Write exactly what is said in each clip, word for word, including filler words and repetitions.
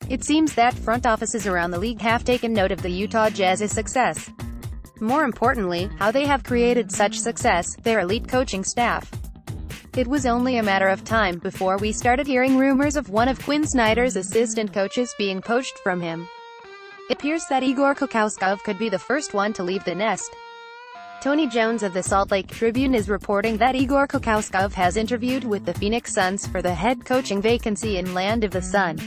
It seems that front offices around the league have taken note of the Utah Jazz's success. More importantly, how they have created such success, their elite coaching staff. It was only a matter of time before we started hearing rumors of one of Quin Snyder's assistant coaches being poached from him. It appears that Igor Kokoskov could be the first one to leave the nest. Tony Jones of the Salt Lake Tribune is reporting that Igor Kokoskov has interviewed with the Phoenix Suns for the head coaching vacancy in Land of the Sun.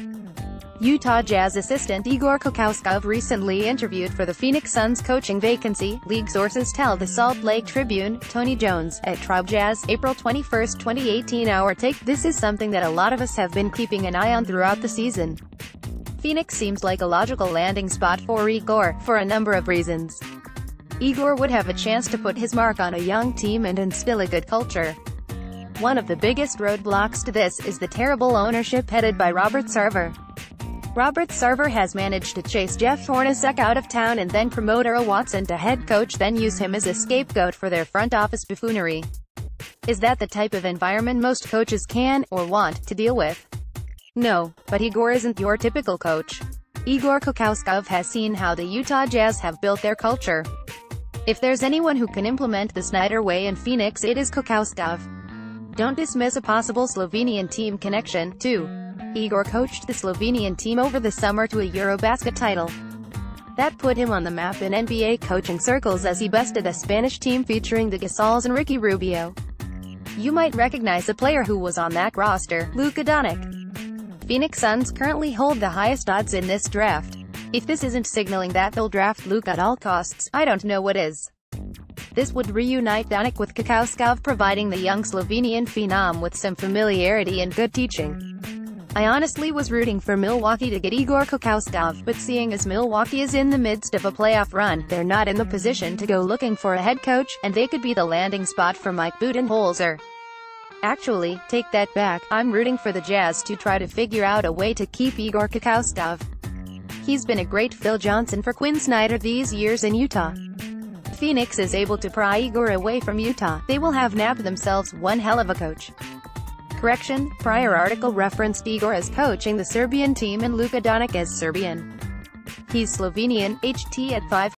Utah Jazz assistant Igor Kokoskov recently interviewed for the Phoenix Suns coaching vacancy, league sources tell the Salt Lake Tribune. Tony Jones, at Tribe Jazz, April twenty-first, twenty eighteen. Our take: this is something that a lot of us have been keeping an eye on throughout the season. Phoenix seems like a logical landing spot for Igor, for a number of reasons. Igor would have a chance to put his mark on a young team and instill a good culture. One of the biggest roadblocks to this is the terrible ownership headed by Robert Sarver. Robert Sarver has managed to chase Jeff Hornacek out of town and then promote Earl Watson to head coach, then use him as a scapegoat for their front office buffoonery. Is that the type of environment most coaches can, or want, to deal with? No, but Igor isn't your typical coach. Igor Kokoskov has seen how the Utah Jazz have built their culture. If there's anyone who can implement the Snyder way in Phoenix, it is Kokoskov. Don't dismiss a possible Slovenian team connection, too. Igor coached the Slovenian team over the summer to a Eurobasket title. That put him on the map in N B A coaching circles as he bested a Spanish team featuring the Gasols and Ricky Rubio. You might recognize a player who was on that roster, Luka Doncic. Phoenix Suns currently hold the highest odds in this draft. If this isn't signaling that they'll draft Luka at all costs, I don't know what is. This would reunite Doncic with Kokoskov, providing the young Slovenian phenom with some familiarity and good teaching. I honestly was rooting for Milwaukee to get Igor Kokoskov, but seeing as Milwaukee is in the midst of a playoff run, they're not in the position to go looking for a head coach, and they could be the landing spot for Mike Budenholzer. Actually, take that back, I'm rooting for the Jazz to try to figure out a way to keep Igor Kokoskov. He's been a great Phil Johnson for Quin Snyder these years in Utah. If Phoenix is able to pry Igor away from Utah, they will have nabbed themselves one hell of a coach. Correction, prior article referenced Igor as coaching the Serbian team and Luka Doncic as Serbian. He's Slovenian. H T at five.